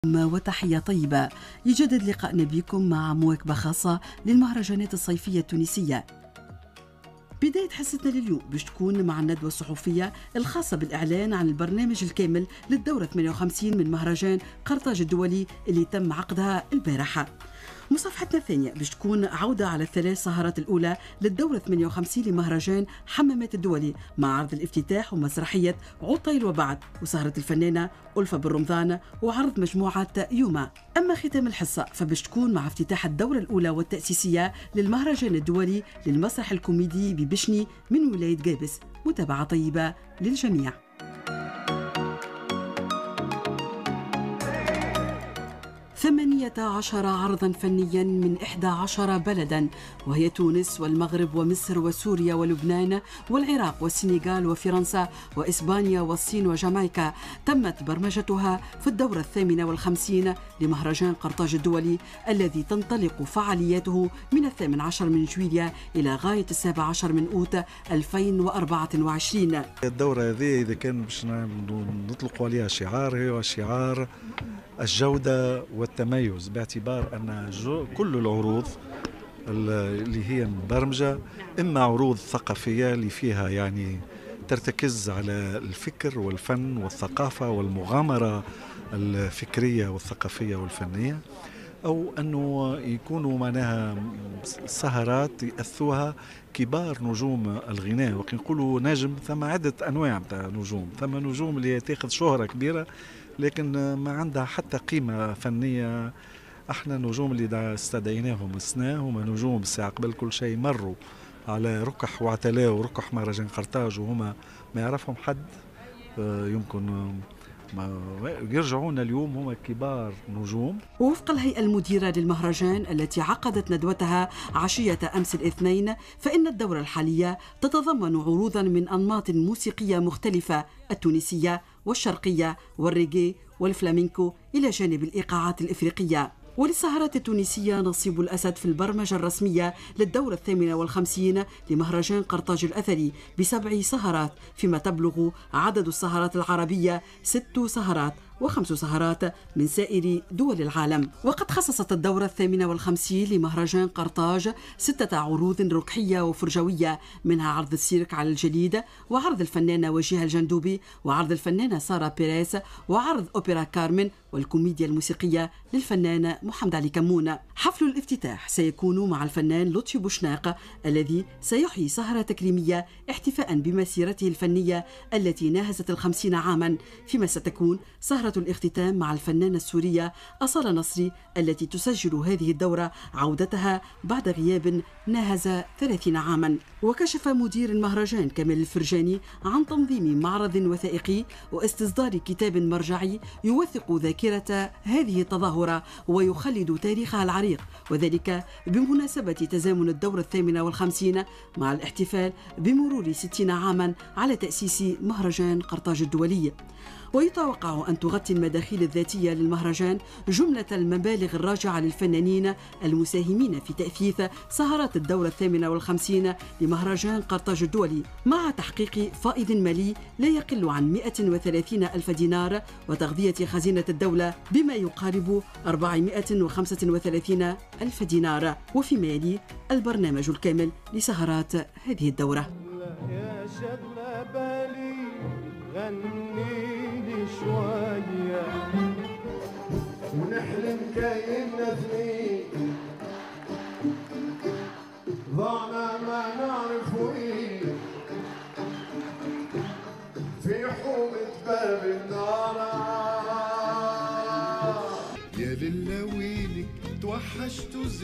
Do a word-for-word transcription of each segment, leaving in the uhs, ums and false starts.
وتحية طيبة. يجدد لقائنا بكم مع مواكبة خاصة للمهرجانات الصيفية التونسية. بداية حصتنا لليوم باش تكون مع الندوة الصحفية الخاصة بالإعلان عن البرنامج الكامل للدورة ثمانية وخمسين من مهرجان قرطاج الدولي اللي تم عقدها البارحة. مصافحتنا الثانية باش تكون عودة على الثلاث سهرات الأولى للدورة ثمانية وخمسين لمهرجان حمامات الدولي مع عرض الافتتاح ومسرحية عطيل وبعد وسهرة الفنانة ألفة بالرمضان وعرض مجموعة يوما. أما ختام الحصة فباش تكون مع افتتاح الدورة الأولى والتأسيسية للمهرجان الدولي للمسرح الكوميدي ببشني من ولاية قابس. متابعة طيبة للجميع. ثمانية عشر عرضا فنيا من إحدى عشر بلدا وهي تونس والمغرب ومصر وسوريا ولبنان والعراق والسنغال وفرنسا وإسبانيا والصين وجامايكا تمت برمجتها في الدورة الثامنة والخمسين لمهرجان قرطاج الدولي الذي تنطلق فعالياته من الثامن عشر من جويليا إلى غاية السابع عشر من أوت ألفين وأربعة وعشرين. الدورة هذه إذا كان باش نطلق عليها شعار هي شعار الجودة والتميز، باعتبار أن كل العروض اللي هي مبرمجة إما عروض ثقافية اللي فيها يعني ترتكز على الفكر والفن والثقافة والمغامرة الفكرية والثقافية والفنية، أو أنه يكونوا معناها سهرات يأثوها كبار نجوم الغناء. وكي نقولوا نجم ثم عدة أنواع متاع نجوم، ثم نجوم اللي تاخذ شهرة كبيرة لكن ما عندها حتى قيمة فنية. احنا نجوم اللي استدعيناهم السنة هما نجوم الساعة قبل كل شيء مروا على ركح وعتلاء وركح مهرجان قرطاج وهما ما يعرفهم حد، يمكن ما يرجعون اليوم هم كبار نجوم. ووفق الهيئة المديرة للمهرجان التي عقدت ندوتها عشية أمس الاثنين فإن الدورة الحالية تتضمن عروضا من أنماط موسيقية مختلفة، التونسية والشرقية والريغي والفلامينكو إلى جانب الإيقاعات الإفريقية. وللسهرات التونسية نصيب الأسد في البرمجة الرسمية للدورة الثامنة والخمسين لمهرجان قرطاج الأثري بسبع سهرات، فيما تبلغ عدد السهرات العربية ست سهرات وخمس سهرات من سائر دول العالم. وقد خصصت الدورة الثامنة والخمسين لمهرجان قرطاج ستة عروض ركحية وفرجوية، منها عرض السيرك على الجليد وعرض الفنانة وجيه الجندوبي وعرض الفنانة سارة بيريس وعرض أوبرا كارمن والكوميديا الموسيقية للفنان محمد علي كمون. حفل الافتتاح سيكون مع الفنان لطفي بوشناق الذي سيحيي سهرة تكريمية احتفاء بمسيرته الفنية التي ناهزت الخمسين عاما، فيما ستكون سهرة الاختتام مع الفنانة السورية أصالة نصري التي تسجل هذه الدورة عودتها بعد غياب ناهز ثلاثين عاما. وكشف مدير المهرجان كمال الفرجاني عن تنظيم معرض وثائقي واستصدار كتاب مرجعي يوثق ذاكرة هذه التظاهرة ويخلد تاريخها العريق، وذلك بمناسبة تزامن الدورة الثامنة والخمسين مع الاحتفال بمرور ستين عاما على تأسيس مهرجان قرطاج الدولي. ويتوقع أن تغطي المداخيل الذاتية للمهرجان جملة المبالغ الراجعة للفنانين المساهمين في تأثيث سهرات الدورة الثامنة والخمسين لمهرجان قرطاج الدولي، مع تحقيق فائض مالي لا يقل عن مئة وثلاثين ألف دينار وتغذية خزينة الدولة بما يقارب أربعمئة وخمسة وثلاثين ألف دينار. وفيما يلي البرنامج الكامل لسهرات هذه الدورة. يا شغلة بالي غنيلي شوية ونحلم كأننا اثنين ضعنا ما نعرف وين في حومة باب النار. يا لله ويلك توحشتوا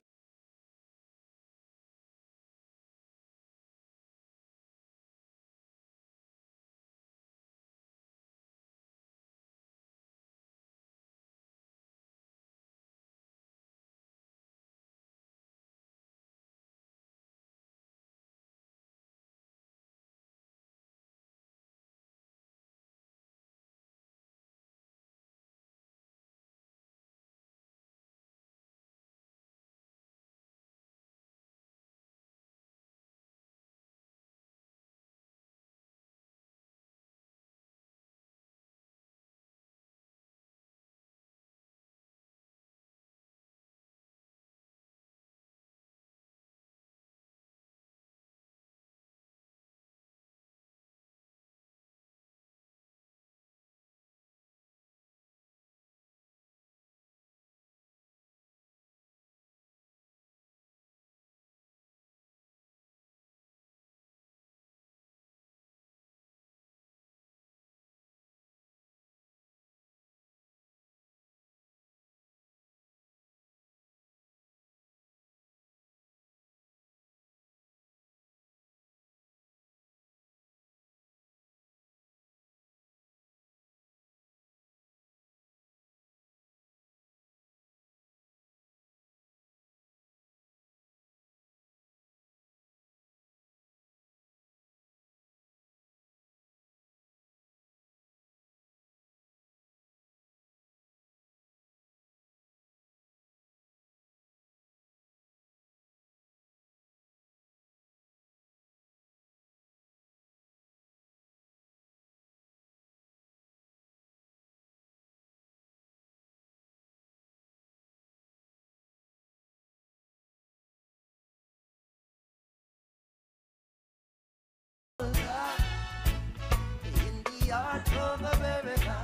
of America,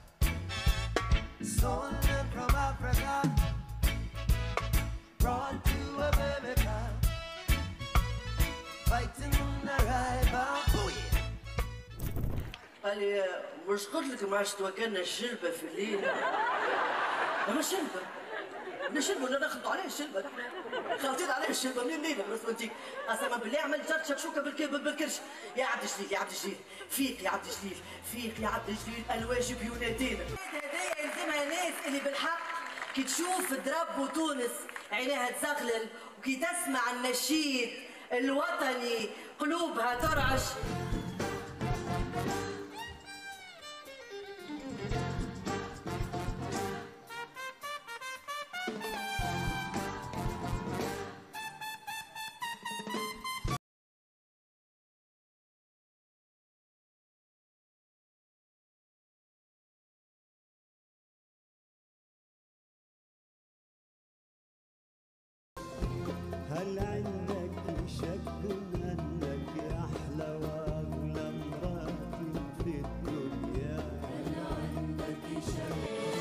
stolen from Africa, brought to America, fighting the rival. قال لي مش قلت لك ما عادش توكلنا الشلبه في الليل؟ ما الشلبه من الشلبه ولا ناخذوا عليه الشلبه نحن خالطين عليه الشلبه منين نينا بالنسبه لك؟ قسما بالله عملت جد شكشوكه بالكرش. يا عبد الجليل يا عبد الجليل فيق يا عبد الجليل فيق يا عبد الجليل الواجب ينادينا. هذايا يلزمها ناس اللي بالحق كي تشوف درب تونس عينيها تزغلل وكي تسمع النشيد الوطني قلوبها ترعش. هل عندك شك انك احلى واغلى امرأة في الدنيا؟ هل عندك شك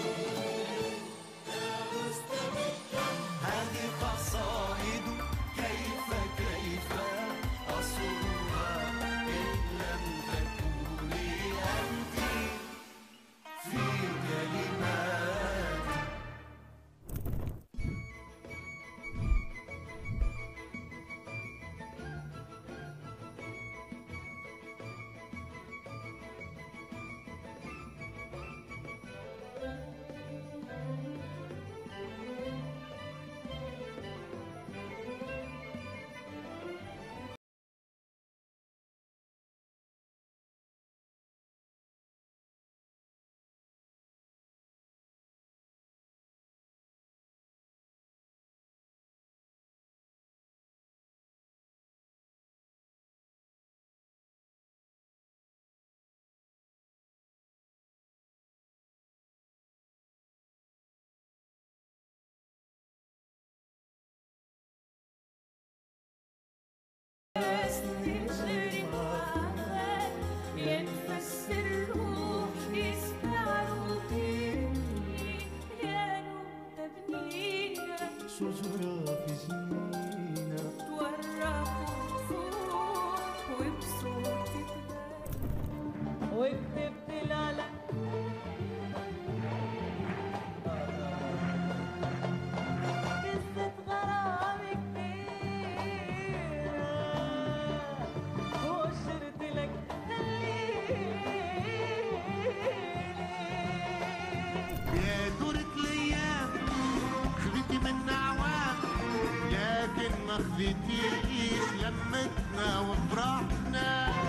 يا مستمدة؟ هذه قصائد كيف كيف أصورها إن لم تكوني أنت في كلمات. شجرة في جنينة تورقوا فوق وبصوت تبان وكتبت العلم قصة غرام كبيرة وشرت لك يا دورة الايام خذيتي منا عوام لكن ما خذيتيش لمتنا وفرحنا.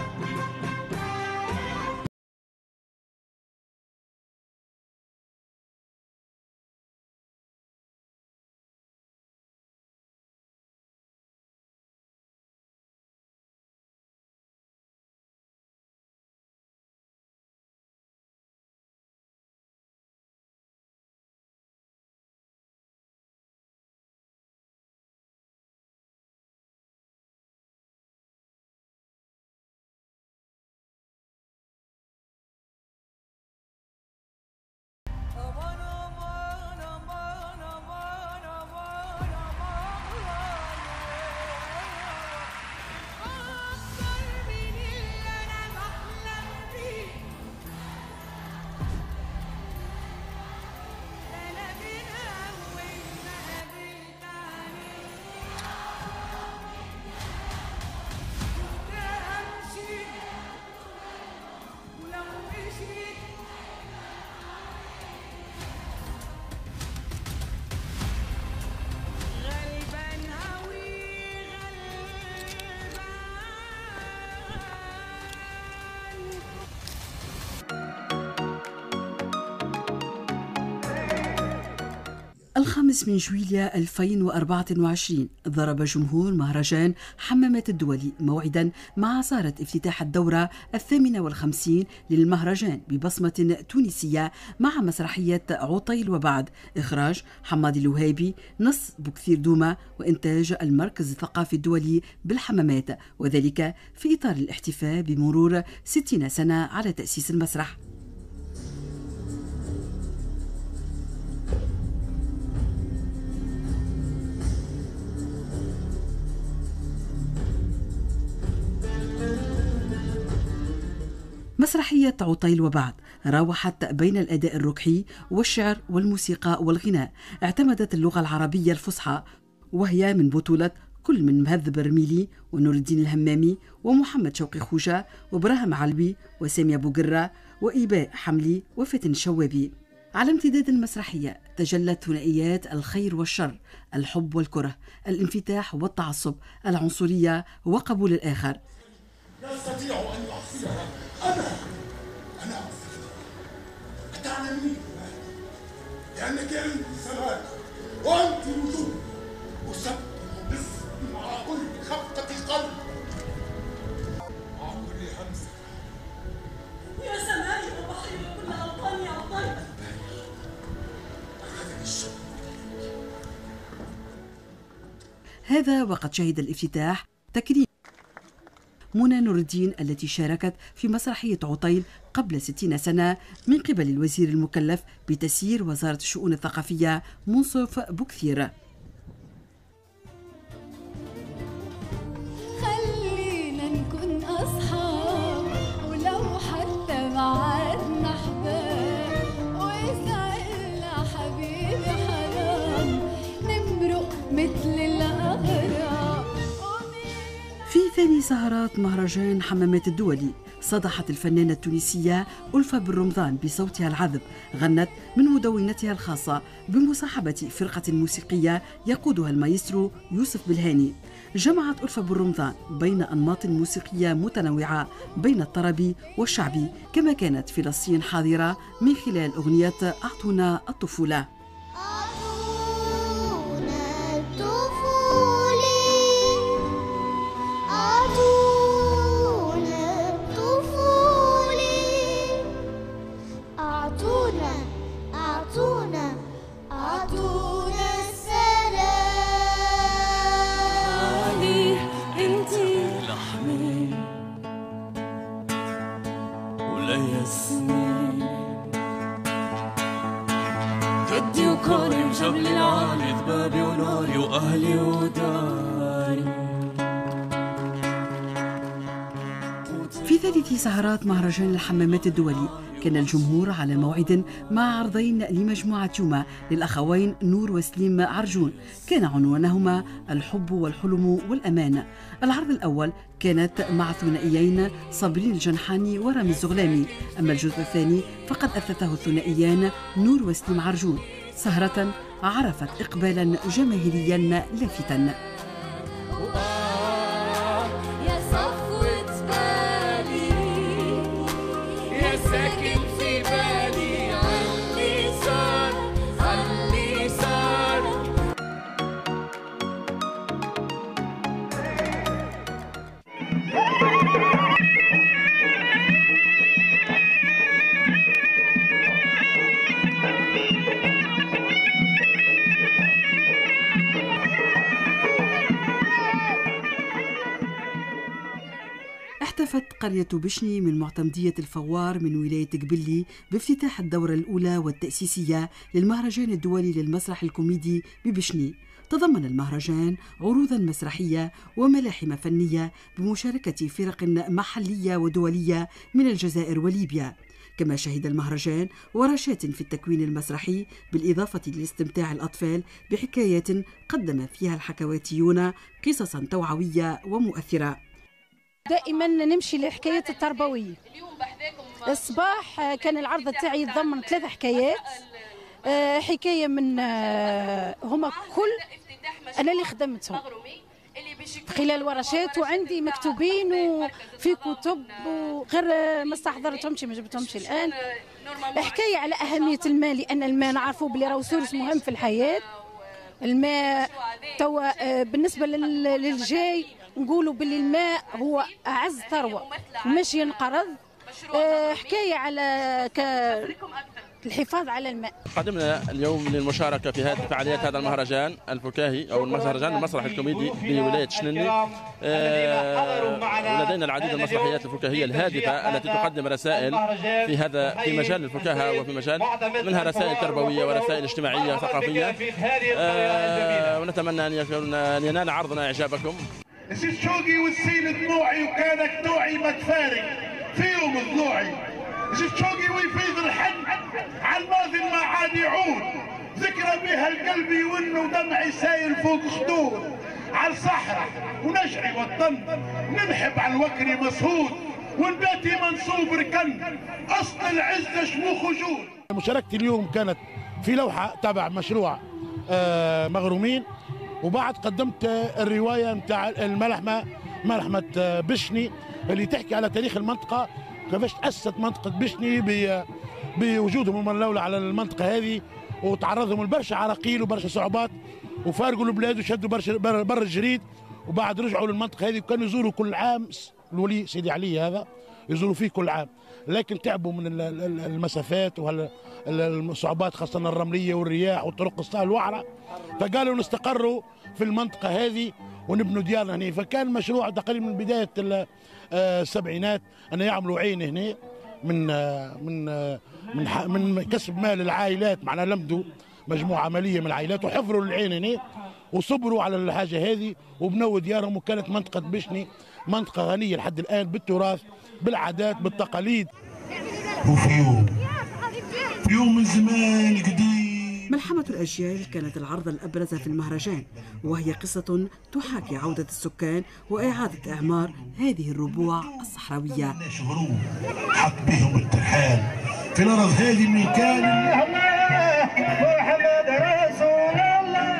الخامس من جويليا ألفين وأربعة وعشرين ضرب جمهور مهرجان حمامات الدولي موعدا مع صارة افتتاح الدورة الثامنة والخمسين للمهرجان ببصمة تونسية مع مسرحية عطيل وبعد، إخراج حمادي الوهيبي، نص بكثير دومة، وإنتاج المركز الثقافي الدولي بالحمامات، وذلك في إطار الاحتفال بمرور ستين سنة على تأسيس المسرح. مسرحية عطيل وبعد راوحت بين الأداء الركحي والشعر والموسيقى والغناء، اعتمدت اللغة العربية الفصحى، وهي من بطولة كل من مهذب الرميلي ونور الدين الهمامي ومحمد شوقي خوجة وبراهيم علوي وسامية بوقرة وإيباء حملي وفتن شوابي. على امتداد المسرحية تجلت ثنائيات الخير والشر، الحب والكره، الانفتاح والتعصب، العنصرية وقبول الآخر. لا أستطيع أن أحصيها. أنا أنا أحصيها. أتعلمين لأنك أنت سماء وأنت نجوم، أسبح باسمي مع كل خفقة قلب، مع كل همسة. يا سمائي وبحري وكل أوطاني أوطاني. أخذني الشوق. هذا وقد شهد الافتتاح تكريم منى نور الدين التي شاركت في مسرحية عطيل قبل ستين سنة من قبل الوزير المكلف بتسيير وزارة الشؤون الثقافية منصف بوكثير. خلينا نكون أصحاب ولو حتى بعدنا أحباب، ويسعدنا حبيبي حرام نمرق مثل الأغراب. في ثاني سهرات مهرجان حمامات الدولي صدحت الفنانة التونسية ألفة بن رمضان بصوتها العذب، غنت من مدونتها الخاصة بمصاحبة فرقة موسيقية يقودها المايسترو يوسف بالهاني. جمعت ألفة بن رمضان بين أنماط موسيقية متنوعة بين الطربي والشعبي، كما كانت فلسطين حاضرة من خلال أغنية أعطونا الطفولة. جدي وكوني وجبلي العالي ذبابي ونوري وأهلي وداري. في ثالث سهرات مهرجان الحمامات الدولي كان الجمهور على موعد مع عرضين لمجموعة يوما للأخوين نور وسليم عرجون، كان عنوانهما الحب والحلم والأمان. العرض الأول كانت مع ثنائيين صابرين الجنحاني ورامي الزغلامي، أما الجزء الثاني فقد أثثه الثنائيان نور وسليم عرجون، سهرة عرفت إقبالا جماهيريا لافتا. احتفت قرية بشني من معتمدية الفوار من ولاية قبلي بافتتاح الدورة الأولى والتأسيسية للمهرجان الدولي للمسرح الكوميدي ببشني. تضمن المهرجان عروضا مسرحية وملاحم فنية بمشاركة فرق محلية ودولية من الجزائر وليبيا. كما شهد المهرجان ورشات في التكوين المسرحي بالإضافة لاستمتاع الأطفال بحكايات قدم فيها الحكواتيون قصصا توعوية ومؤثرة. دائما نمشي للحكايات التربوية. الصباح كان العرض تاعي يتضمن ثلاث حكايات، حكاية من هما كل أنا اللي خدمتهم خلال ورشات وعندي مكتوبين وفي كتب وغير ما استحضرتهمش ما جبتهمش الآن. حكاية على أهمية الماء، لأن الماء نعرفوا بلي راهو سورس مهم في الحياة. الماء توا بالنسبة للجاي نقولوا باللي الماء هو أعز ثروة مش ينقرض. حكاية على ك... الحفاظ على الماء. قدمنا اليوم للمشاركة في هذه فعاليات هذا المهرجان الفكاهي أو المهرجان المسرح الكوميدي بولاية شنني. آه ولدينا العديد من المسرحيات الفكاهية الهادفة التي تقدم رسائل في هذا في مجال الفكاهة وفي مجال منها رسائل تربوية ورسائل اجتماعية وثقافية. آه ونتمنى أن يكون أن ينال عرضنا إعجابكم. نسيت شوقي والسيل دموعي وكانك توعي ما تفارق، فيهم ضلوعي جيت شوقي ويفيض الحن على الماضي ما عاد يعود ذكرى بها القلب يون ودمعي سايل فوق خدود على الصحراء ونشعي والطن ننحب على الوكري مسهود ونباتي منصوب ركن اصل العزه شموخ وجود. مشاركتي اليوم كانت في لوحه تبع مشروع مغرومين، وبعد قدمت الروايه نتاع الملحمه ملحمه بشني اللي تحكي على تاريخ المنطقه، كيفاش تاسست منطقه بشني بوجودهم الملولة على المنطقه هذه، وتعرضهم لبرشا عراقيل وبرشا صعوبات وفارقوا البلاد وشدوا برشا بر الجريد، وبعد رجعوا للمنطقه هذه وكانوا يزوروا كل عام الولي سيدي علي هذا يزوروا فيه كل عام، لكن تعبوا من المسافات والصعوبات خاصه الرمليه والرياح والطرق السهل الوعره، فقالوا نستقروا في المنطقه هذه ونبنوا ديارنا هنا. فكان مشروع تقريبا من بدايه السبعينات ان يعملوا عين هنا من من من من كسب مال العائلات، معنا لمدوا مجموعه ماليه من العائلات وحفروا العين هنا وصبروا على الحاجه هذه وبنوا ديارهم، وكانت منطقه بشني منطقه غنيه لحد الان بالتراث بالعادات بالتقاليد. وفي يوم في يوم من زمان قديم ملحمة الأجيال كانت العرض الأبرز في المهرجان، وهي قصة تحاكي عودة السكان وإعادة إعمار هذه الربوع الصحراوية. حط بهم الترحال في الأرض هذه من كان محمد رسول الله.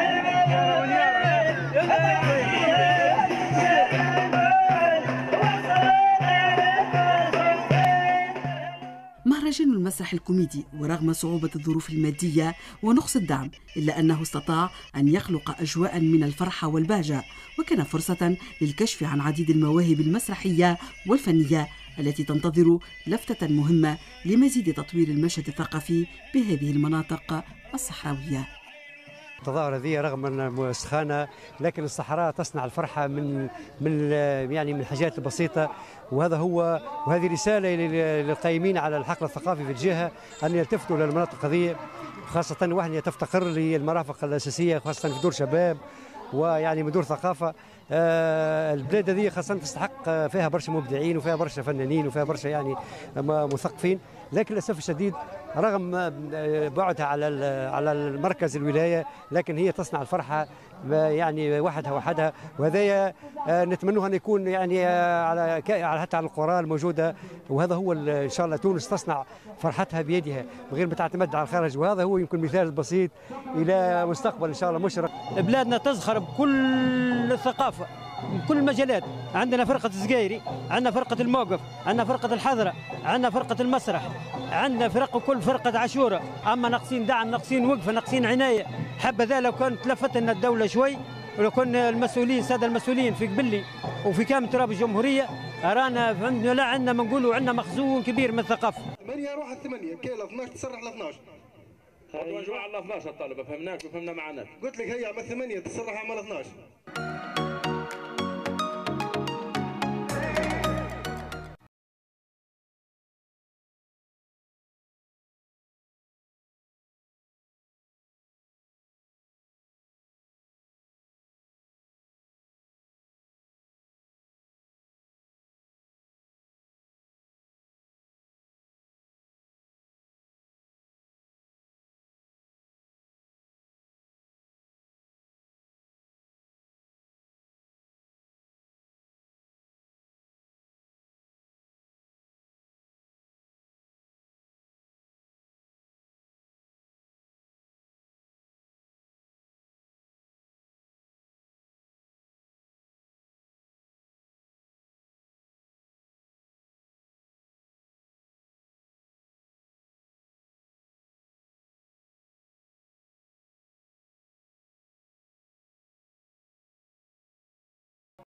مهرجان المسرح الكوميدي ورغم صعوبة الظروف المادية ونقص الدعم إلا أنه استطاع أن يخلق أجواء من الفرحة والبهجة، وكان فرصة للكشف عن عديد المواهب المسرحية والفنية التي تنتظر لفتة مهمة لمزيد تطوير المشهد الثقافي بهذه المناطق الصحراوية. التظاهرة هذه رغم أنها سخانة لكن الصحراء تصنع الفرحة من من يعني من الحاجات البسيطة، وهذا هو وهذه رسالة للقائمين على الحقل الثقافي في الجهة أن يلتفتوا للمناطق هذه، خاصة وهي تفتقر للمرافق الأساسية خاصة في دور شباب ويعني مدور ثقافة. آه البلاد هذه خاصة تستحق فيها برشا مبدعين وفيها برشا فنانين وفيها برشا يعني مثقفين، لكن للأسف الشديد رغم بعدها على على المركز الولاية لكن هي تصنع الفرحة يعني وحدها وحدها، وهذا نتمنى أن يكون يعني على حتى على القرى الموجودة، وهذا هو إن شاء الله تونس تصنع فرحتها بيدها بغير ما تعتمد على الخارج، وهذا هو يمكن مثال بسيط إلى مستقبل إن شاء الله مشرق. بلادنا تزخر بكل الثقافة بكل المجالات، عندنا فرقة الزقايري، عندنا فرقة الموقف، عندنا فرقة الحضرة، عندنا فرقة المسرح، عندنا فرق كل فرقة عاشورة، أما ناقصين دعم ناقصين وقفة ناقصين عناية. حبذا لو كانت لفت لنا الدولة شوي ولو كان المسؤولين السادة المسؤولين في قبلي وفي كامل تراب الجمهورية رانا عندنا لا عندنا ما نقولوا عندنا مخزون كبير من الثقافة. ثمانية روح الثمانية كاين اثناش تصرح ل اثناش. خطوة جماعة على اثناش الطالب فهمناك وفهمنا معناش. قلت لك هي على ثمانية تصرح على اثناش.